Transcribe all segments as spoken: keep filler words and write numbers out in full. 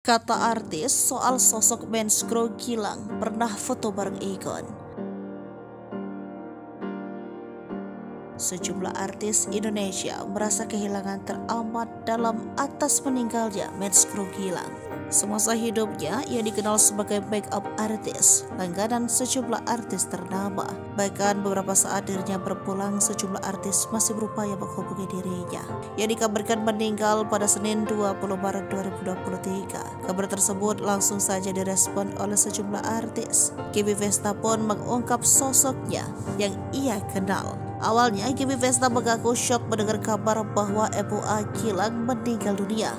Kata artis soal sosok Menskro Gilang pernah foto bareng Egon. Sejumlah artis Indonesia merasa kehilangan teramat dalam atas meninggalnya Menskro Gilang. Semasa hidupnya, ia dikenal sebagai make-up artis, langganan sejumlah artis ternama. Bahkan beberapa saat dirinya berpulang, sejumlah artis masih berupaya menghubungi dirinya. Ia dikabarkan meninggal pada Senin dua puluh Maret dua ribu dua puluh tiga. Kabar tersebut langsung saja direspon oleh sejumlah artis. Gibi Vesta pun mengungkap sosoknya yang ia kenal. Awalnya, Gibi Vesta mengaku syok mendengar kabar bahwa M O A Gilang meninggal dunia.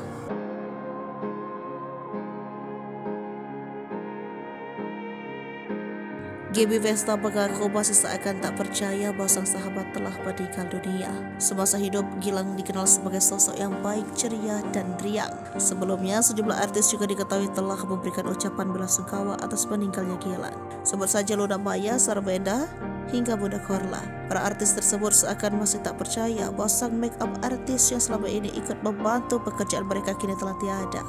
Gibi Vesta mengaku masih seakan tak percaya bahwa sang sahabat telah meninggal dunia. Semasa hidup, Gilang dikenal sebagai sosok yang baik, ceria, dan riang. Sebelumnya, sejumlah artis juga diketahui telah memberikan ucapan belasungkawa atas meninggalnya Gilang. Sebut saja Luna Maya, Sarbenda, hingga Bunda Korla. Para artis tersebut seakan masih tak percaya bahwa sang make-up artis yang selama ini ikut membantu pekerjaan mereka kini telah tiada.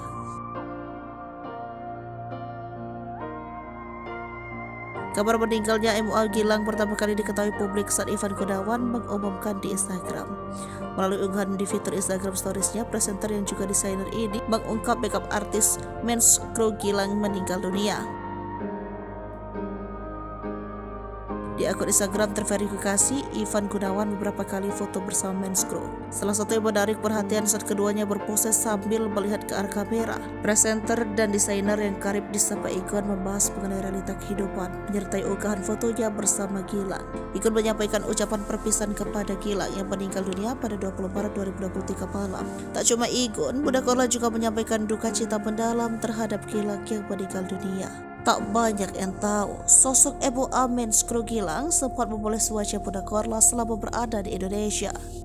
Kabar meninggalnya M O A Gilang pertama kali diketahui publik saat Ivan Gunawan mengumumkan di Instagram. Melalui unggahan di fitur Instagram Stories-nya, presenter yang juga desainer ini mengungkap makeup artis Menskro Gilang meninggal dunia. Di akun Instagram terverifikasi, Ivan Gunawan beberapa kali foto bersama Menskro. Salah satu yang menarik perhatian saat keduanya berpose sambil melihat ke arah kamera. Presenter dan desainer yang karib disapa Egon membahas mengenai realita kehidupan, menyertai unggahan fotonya bersama Gilang. Egon menyampaikan ucapan perpisahan kepada Gilang yang meninggal dunia pada dua puluh Maret dua ribu dua puluh tiga malam. Tak cuma Egon, Bunda Korla juga menyampaikan duka cita mendalam terhadap Gilang yang meninggal dunia. Tak banyak yang tahu, sosok M O A Menskro Gilang sempat memoles wajah Bunda Korla selama berada di Indonesia.